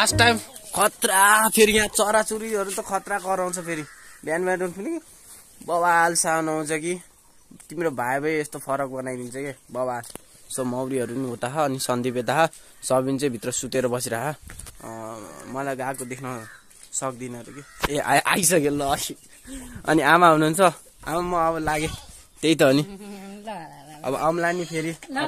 Last time खतरा फेरि यहाँ चराचुरीहरू त खतरा कराउँछ फेरि बिहान बिहान पनि बवाल साउन आउँछ कि तिम्रो भाइ भाइ यस्तो फरक बनाइदिन्छ के बवाल सो मौरीहरू नि उता अनि सन्दीप यता सबिन चाहिँ भित्र सुतेर बसिरह मलाई गएको देख्न सक्दिनँ अरे कि ए आइसक्यो ल अनि आमा हुनुहुन्छ आमा म अब लागे त्यही त हो नि अब आउँला नि फेरि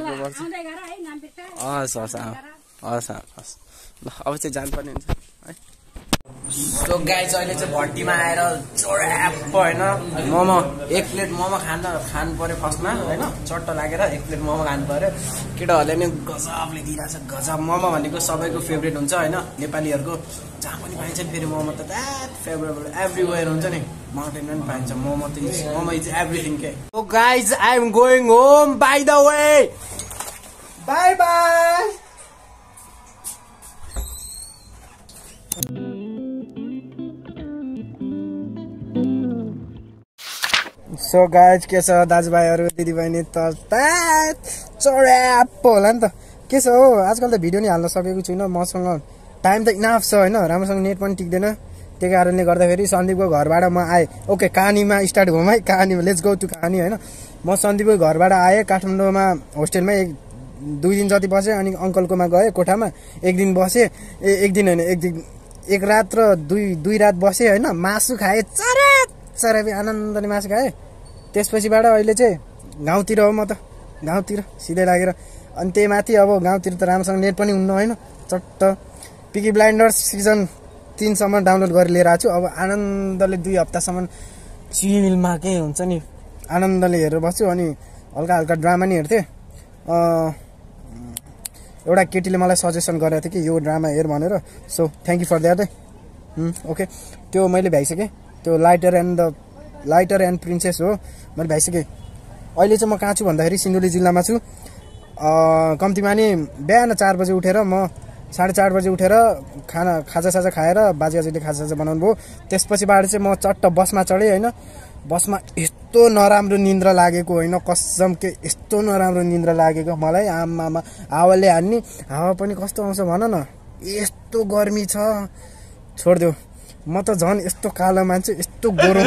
हस् हस् हस् हस् ल अब चाहिँ जानुपर्ने हुन्छ है सो गाइस अहिले चाहिँ भट्टीमा आएर चोराप होइन मोमो एक प्लेट मोमो खानु पर्यो फर्स्टमा होइन चट्ट लागेर एक प्लेट मोमो खानु पर्यो केटाहरूले नि गजबले दिइरहेछ गजब मोमो भनेको सबैको फेभरेट हुन्छ होइन नेपालीहरूको जहाँ पनि पाइन्छ नि फेरि मोमो त द्याट फेभरेबल एभ्रिवेयर हुन्छ नि माउन्टेनमा पनि पाइन्छ मोमो इज एभ्रिथिङ के so guys I am going home by the way bye bye so guys के छ दाजुभाइहरू दिदीबहिनी त चोराप होला नि त के छ हो आजकल त भिडियो नि हाल्न सकेको छुइनँ मसँग टाइम त इनाफ छ होइन राम्रोसँग नेट पनि टिक्दैन त्यही कारणले गर्दाखेरि सन्दीपको घरबाट म आएँ ओके कहानीमा स्टार्ट गरौँ है कहानीमा लेट्स गो टु कहानी होइन म सन्दीपको घरबाट आएँ काठमाडौँमा होस्टेलमा 2 दिन जति बसेँ अनि अङ्कलकोमा गएँ कोठामा एक दिन बसेँ एक दिन होइन एक रात र दुई रात बसेँ होइन मासु खाएँ चराबी आनन्दले मासु खाएँ त्यसपछिबाट अहिले चाहिँ गाउँतिर हो म त गाउँतिर सिधै लागेर अनि त्यही माथि अब गाउँतिर त राम्रोसँग नेट पनि हुन्न होइन चट्ट पिकी ब्लाइन्डर्स सिजन 3 सम्म डाउनलोड गरेर लिएर आएको छु अब आनन्दले 2 हप्तासम्म चिलमा के हुन्छ नि आनन्दले हेरेर बस्छु अनि हल्का हल्का ड्रामा नि हेर्थेँ एउटा केटीले मलाई सजेसन गरेको थियो कि यो ड्रामा हेर भनेर so thank you for that okay त्यो मैले भ्याइसकेँ त्यो लाइटर एन्ड प्रिन्सेस हो मैले भ्याइसकेँ अहिले चाहिँ म कहाँ छु भन्दाखेरि सिन्धुली जिल्लामा छु कम्तीमा नि बिहान 4 बजे उठेर म 4:30 बजे उठेर खाजासाजा खाएर बाजेआजूले खाजासाजा बनाउनु भयो त्यसपछिबाट चाहिँ म चट्ट बसमा चढेँ होइन बसमा यस्तो नराम्रो निन्द्रा लागेको होइन कसम के यस्तो नराम्रो निन्द्रा लागेको मलाई आमामा हावाले हान्ने हावा पनि कस्तो आउँछ भन न यस्तो गर्मी छ छोडिदेऊ म त झन् यस्तो कालो मान्छे यस्तो गोरो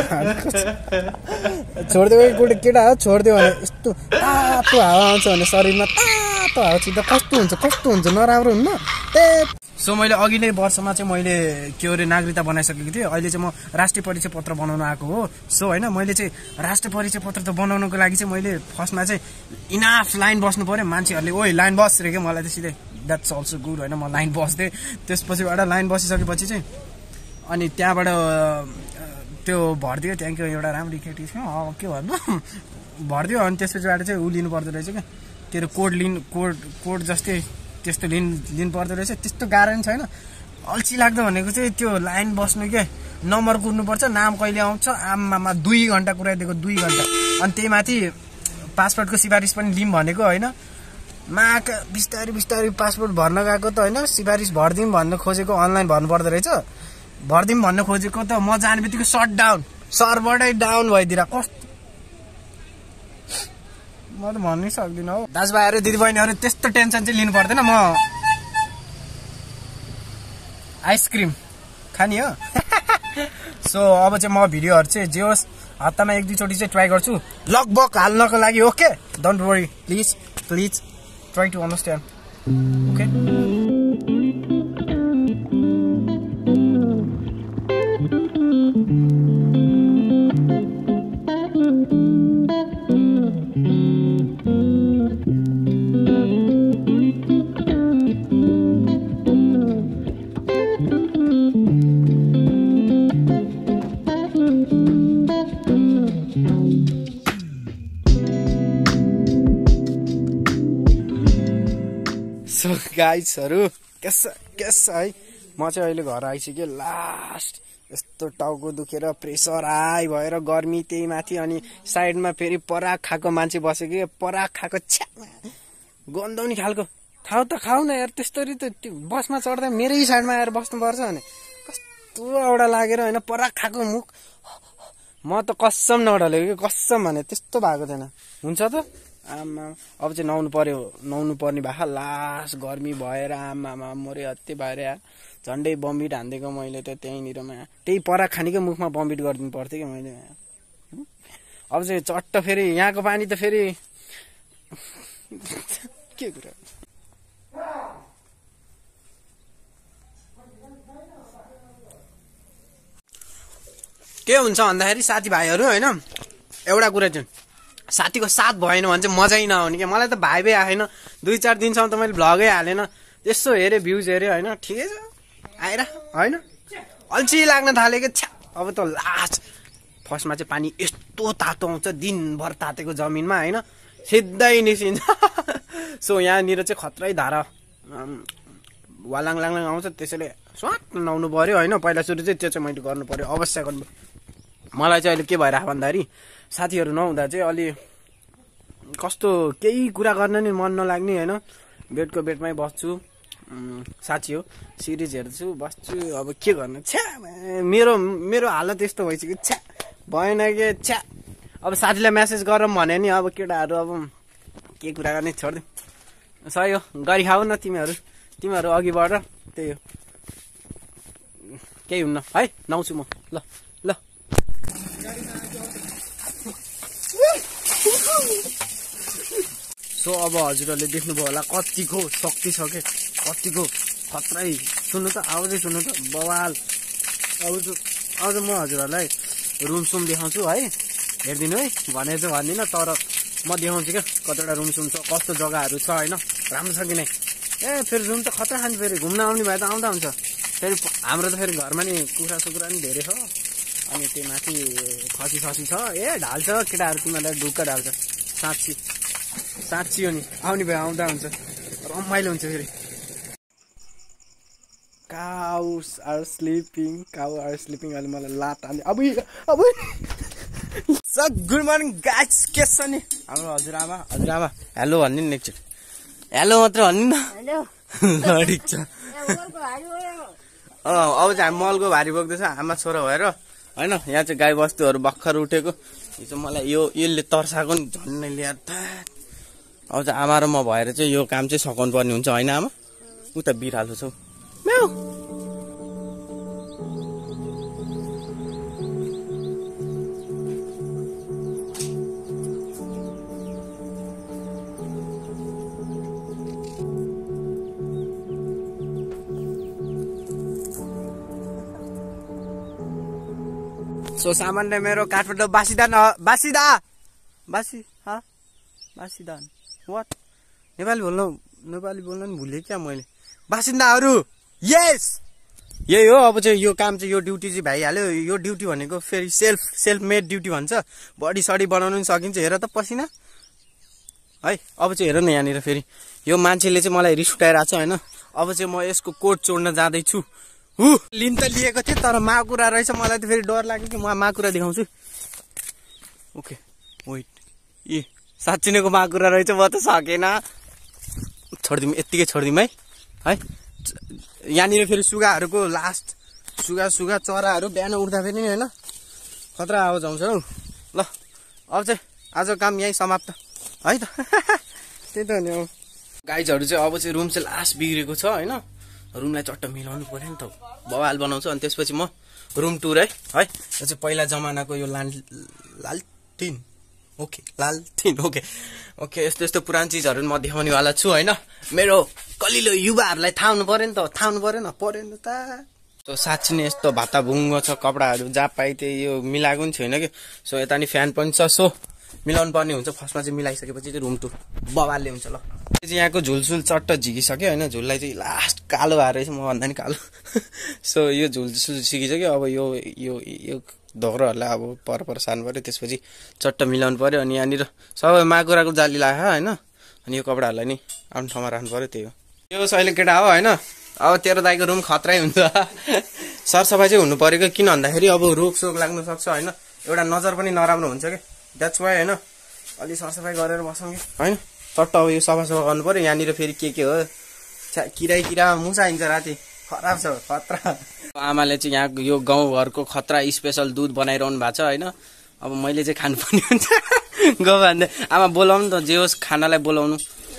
छोडिदेऊ केटा हो छोडिदेऊ भने यस्तो तातो हावा आउँछ भने शरीरमा तातो हावा छिर्दा कस्तो हुन्छ नराम्रो हुन्न सो मैले अघिल्लै वर्षमा चाहिँ मैले के अरे नागरिकता बनाइसकेको थिएँ अहिले चाहिँ म राष्ट्रिय परिचय पत्र बनाउन आएको हो सो होइन मैले चाहिँ राष्ट्रिय परिचय पत्र त बनाउनको लागि चाहिँ मैले फर्स्टमा चाहिँ इनाफ लाइन बस्नु पर्यो मान्छेहरूले ओइ लाइन बस रे के मलाई त सिधै द्याट्स अल्सो गुड होइन म लाइन बस्थेँ त्यसपछिबाट लाइन बसिसकेपछि चाहिँ अनि त्यहाँबाट त्यो भरिदियो त्यहाँको एउटा राम्रो केटी छ के भन्नु भरिदियो अनि त्यसपछिबाट चाहिँ ऊ लिनु पर्दो रहेछ क्या तेरो कोड जस्तै त्यस्तो लिनु पर्दो रहेछ त्यस्तो गाह्रो नि छैन अल्छी लाग्दो भनेको चाहिँ त्यो लाइन बस्नु के नम्बर कुर्नुपर्छ नाम कहिले आउँछ आमामा 2 घन्टा कुराइदिएको 2 घन्टा अनि त्यही माथि पासपोर्टको सिफारिस पनि लिम भनेको होइन माका बिस्तारै पासपोर्ट भर्न गएको त होइन सिफारिस भर्दिउँ भन्न खोजेको अनलाइन भर्नुपर्दो रहेछ भर्दिउँ भन्न खोजेको त म जाने बित्तिकै सट डाउन सर्भरै डाउन भइदिएर कस्तो म त भन्नै सक्दिनँ हौ दाजुभाइहरू दिदीबहिनीहरू त्यस्तो टेन्सन चाहिँ लिनु पर्दैन म आइसक्रिम खाने हो सो अब चाहिँ म भिडियोहरू चाहिँ जे होस् हप्तामा 1-2 चोटि चाहिँ ट्राई गर्छु लगभग हाल्नको लागि okay don't worry please try to understand okay so गाइजहरू केस है म चाहिँ अहिले घर आइसकेँ लास्ट यस्तो टाउको दुखेर प्रेसर हाई भएर गर्मी त्यही माथि अनि साइडमा फेरि पराक खाएको मान्छे बसेको पराक खाएको छ्या गन्दाउने खालको खाऊ न यार त्यस्तरी त बसमा चढ्दा मेरै साइडमा आएर बस्नुपर्छ भने कस्तो एउटा लागेर होइन पराक खाएको मुख म त कसम नडलेको कि कसम भने त्यस्तो भएको थिएन हुन्छ त आमा अब चाहिँ नुहाउनु पर्ने भए लास्ट गर्मी भएर आमा मरे हत्ते भएर झन्डै बम्बिट हान्दिएको मैले त त्यहीँनिरमा त्यही पराग खानीकै मुखमा बम्बिट गरिदिनु पर्थ्यो कि मैले अब चाहिँ चट्ट फेरि यहाँको पानी त फेरि के कुरा के हुन्छ भन्दाखेरि साथीभाइहरू होइन एउटा कुरा चाहिँ साथीको साथ भएन भने चाहिँ मजै नआउने क्या मलाई त भाइ आएन 2-4 दिनसम्म त मैले भ्लगै हालेन यसो हेरेँ भ्युज हेरेँ होइन ठिकै छ आएर होइन अल्छी लाग्न थाल्यो कि छ्या अब त लास्ट फर्स्टमा चाहिँ पानी यस्तो तातो आउँछ दिनभर तातेको जमिनमा होइन सिधै निस्किन्छ सो यहाँनिर चाहिँ खत्रै धारा वालाङ लाङ आउँछ त्यसैले स्वाट नुहाउनु पर्यो होइन पहिला सुरु चाहिँ त्यो चाहिँ मैले गर्नु पर्यो अवश्य गर्नु मलाई चाहिँ अहिले के भइरहेको भन्दाखेरि साथीहरू नहुँदा चाहिँ अलि कस्तो केही कुरा गर्न नि मन नलाग्ने होइन बेडको बेडमै बस्छु साथी हो सिरिज हेर्छु बस्छु अब के गर्नु छ्या मेरो हालत यस्तो भइसक्यो छ्या भएन कि छ्या अब साथीलाई मेसेज गरौँ भने नि अब केटाहरू अब के कुरा गर्ने छोडिदिउँ सही हो गरी खाऊ न तिमीहरू अघि बढ त्यही हो केही हुन्न है नुहाउँछु म ल ल सो अब हजुरहरूले देख्नुभयो होला कतिको शक्ति छ के कतिको खत्रै सुन्नु त आवाजै सुन्नु त बवाल अब म हजुरहरूलाई रुम देखाउँछु है हेरिदिनु है भने चाहिँ भन्दिनँ तर म देखाउँछु क्या कतिवटा रुम छ कस्तो जग्गाहरू छ होइन राम्रो छ कि नै फेरि रुम त खतरा खान्छ फेरि घुम्न आउने भए त आउँदा हुन्छ फेरि हाम्रो त फेरि घरमा नि कुखुरा नि धेरै छ अनि त्यो माथि खसी छ ढाल्छ केटाहरू तिमीहरूलाई ढुक्क ढाल्छ साँच्ची हो नि आउने भए आउँदा हुन्छ रमाइलो हुन्छ फेरि cows are sleeping अहिले मलाई लात हाल्ने अब सो गुड मर्निङ गाइस के छ नि हाम्रो हजुरआमा हेलो भन्नु नि एकचोटि हेलो मात्र भन्नु न हेलो ठिक छ अब चाहिँ हामी मलको भारी बोक्दैछ आमा छोरा भएर होइन यहाँ चाहिँ गाई बस्तुहरू भर्खर उठेको हिजो मलाई यसले तर्साएको नि झन्नै ल्याएर अब चाहिँ आमा र म भएर चाहिँ यो काम चाहिँ सघाउनु पर्ने हुन्छ होइन आमा उता बिरालो छौ म्याउ सो सामान्य मेरो काठमाडौँ बासिदान वाट नेपाली बोल्न नि भुलेँ क्या मैले बासिन्दाहरू यस यही हो अब चाहिँ यो काम चाहिँ यो ड्युटी चाहिँ भइहाल्यो यो ड्युटी भनेको फेरि सेल्फ मेड ड्युटी भन्छ बडी सडी बनाउनु नि सकिन्छ हेर त पसिना है अब चाहिँ हेर न यहाँनिर फेरि यो मान्छेले चाहिँ मलाई रिस उठाइरहेको छ होइन अब चाहिँ म यसको कोट चोड्न जाँदैछु लिन त लिएको थिएँ तर माकुरा रहेछ मलाई त फेरि डर लाग्यो कि म माकुरा देखाउँछु ओके वेट साँच्ची नैको माकुरा रहेछ म त सकेन छोडिदिउँ यत्तिकै छोडिदिउँ है यहाँनिर फेरि सुगाहरूको लास्ट सुगा चराहरू बिहान उठ्दा फेरि नि होइन खतरा आवाज आउँछ हौ ल अब चाहिँ आजको काम यहीँ समाप्त है त त्यही त नि गाइजहरू चाहिँ अब चाहिँ रुम चाहिँ लास्ट बिग्रेको छ होइन रुमलाई चट्ट मिलाउनु पर्यो नि त बवाल बनाउँछु अनि त्यसपछि म रुम टुर है यो चाहिँ पहिला जमानाको यो लालटिन ओके यस्तो पुरानो चिजहरू म देखाउनेवाला छु होइन मेरो कलिलो युवाहरूलाई थाहा हुनु पर्यो नि त पर्यो नि त सो साँच्ची नै यस्तो भाताभुङ्गो छ कपडाहरू जहाँ पाइ त्यही यो मिलाएको पनि छैन कि सो यता नि फ्यान पनि छ सो मिलाउनु पर्ने हुन्छ फर्स्टमा चाहिँ मिलाइसकेपछि चाहिँ रुम टुर बवालले हुन्छ ल चाहिँ यहाँको झुलसुल चट्ट झिकिसक्यो होइन झुललाई चाहिँ लास्ट कालो भएर रहेछ म भन्दा नि कालो सो यो झुलसुल झिकिसक्यो अब यो ढोग्रोहरूलाई अब पर सार्नु पर्यो त्यसपछि चट्ट मिलाउनु पर्यो अनि यहाँनिर सबै माकुराको जाली लाग्यो होइन अनि यो कपडाहरूलाई नि आफ्नो ठाउँमा राख्नु पर्यो त्यही हो यो अहिले केटा हो होइन अब तेरो दाइको रुम खतरै हुन्छ सरसफाइ चाहिँ हुनु पऱ्यो कि किन भन्दाखेरि अब रोगसोग लाग्नु सक्छ होइन एउटा नजर पनि नराम्रो हुन्छ कि द्याट्स वाइ होइन अलि सरसफाइ गरेर बसौँ कि होइन चट्ट अब यो सफा गर्नु पर्यो यहाँनिर फेरि के हो किरा मुसा हिँड्छ राति खराब छ खतरा आमाले चाहिँ यहाँ यो गाउँघरको खतरा स्पेसल दुध बनाइरहनु भएको छ होइन अब मैले चाहिँ खानुपर्ने हुन्छ गो भन्दै आमा बोलाउनु त जे होस् खानालाई बोलाउनु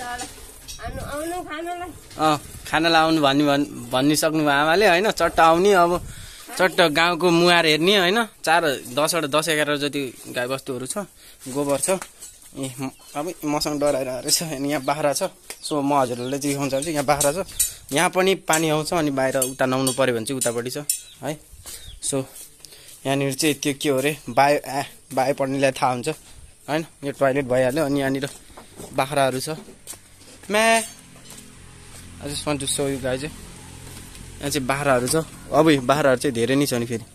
खानालाई आउनु भनिसक्नु भयो आमाले होइन चट्ट आउने अब चट्ट गाउँको मुहार हेर्ने होइन 10-11 जति गाईबस्तुहरू छ गोबर छ अब मसँग डराइरहेको रहेछ अनि यहाँ बाख्रा छ सो म हजुरहरूले चाहिँ देखाउन चाहन्छु यहाँ बाख्रा छ यहाँ पनि पानी आउँछ अनि बाहिर उता नुहाउनु पर्यो भने चाहिँ उतापट्टि छ है सो यहाँनिर चाहिँ त्यो के हो अरे बायो पढ्नेलाई थाहा हुन्छ होइन यो टोयलेट भइहाल्यो अनि यहाँनिर बाख्राहरू छ म्या I just want to show you guys यहाँ चाहिँ बाख्राहरू छ अब बाख्राहरू चाहिँ धेरै नै छ नि फेरि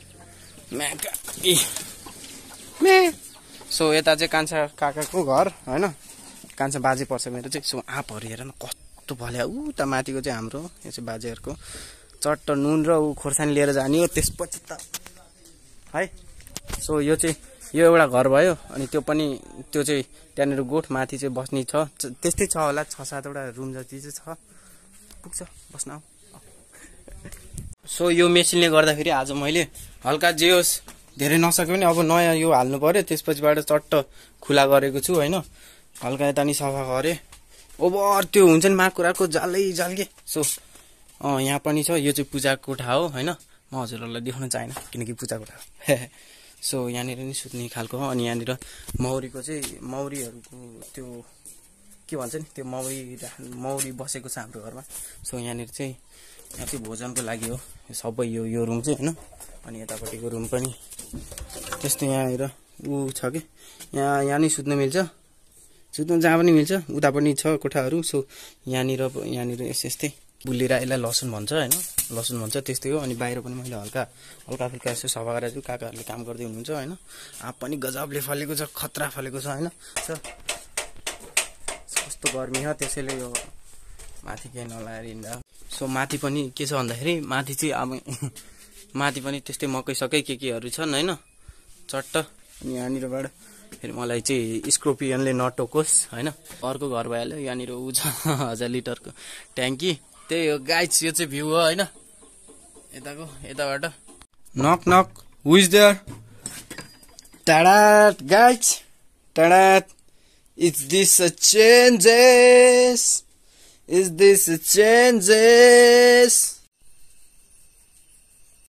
सो यता चाहिँ कान्छा काकाको घर होइन कान्छा बाजे पर्छ मेरो चाहिँ सो आँपहरू हेर न कस्तो भल्या उता माथिको चाहिँ हाम्रो यो चाहिँ बाजेहरूको चट्ट नुन र ऊ खोर्सानी लिएर जाने हो त्यसपछि त है सो यो चाहिँ यो एउटा घर भयो अनि त्यो चाहिँ त्यहाँनिर गोठ माथि चाहिँ बस्ने छ त्यस्तै छ होला 6-7 वटा रुम जति चाहिँ छ पुग्छ बस्न आऊ सो यो मेसिनले गर्दाखेरि आज मैले हल्का जे होस् धेरै नसके पनि अब नयाँ यो हाल्नु पर्यो त्यसपछिबाट चट्ट खुला गरेको छु होइन हल्का यता नि सफा गरे ओभर त्यो हुन्छ नि माकुराको जालके सो यहाँ पनि छ यो चाहिँ पूजा कोठा हो होइन म हजुरहरूलाई देखाउन चाहेन किनकि पूजा कोठा हो सो यहाँनिर नि सुत्ने खालको हो अनि यहाँनिर मौरीको चाहिँ मौरीहरूको त्यो के भन्छ नि त्यो मौरी बसेको छ हाम्रो घरमा सो यहाँनिर चाहिँ यहाँ चाहिँ भोजनको लागि हो सबै यो रुम चाहिँ होइन अनि यतापट्टिको रुम पनि त्यस्तो यहाँनिर ऊ छ कि यहाँ नि सुत्न मिल्छ सुत्नु जहाँ पनि मिल्छ उता पनि छ कोठाहरू सो यहाँनिर यस्तै बुलेर यसलाई लसुन भन्छ होइन लसुन भन्छ त्यस्तै हो अनि बाहिर पनि मैले हल्का फुल्का यसो सफा गरेर छु काकाहरूले काम गर्दै हुनुहुन्छ होइन आँप पनि गजबले फलेको छ खतरा फलेको छ होइन कस्तो गर्मी हो त्यसैले यो माथि केही नलाएर हिँड्दा सो माथि पनि के छ भन्दाखेरि माथि चाहिँ अब माथि पनि त्यस्तै मकै केहरू छन् होइन चट्ट अनि यहाँनिरबाट फेरि मलाई चाहिँ स्कोर्पियनले नटोकोस् होइन अर्को घर भइहाल्यो यहाँनिर ऊ छ 1000 लिटरको ट्याङ्की त्यही हो गाइस यो चाहिँ भ्यू हो होइन यताबाट नक हु इज देयर टाडाट गाइस टाडाट Is this a changes?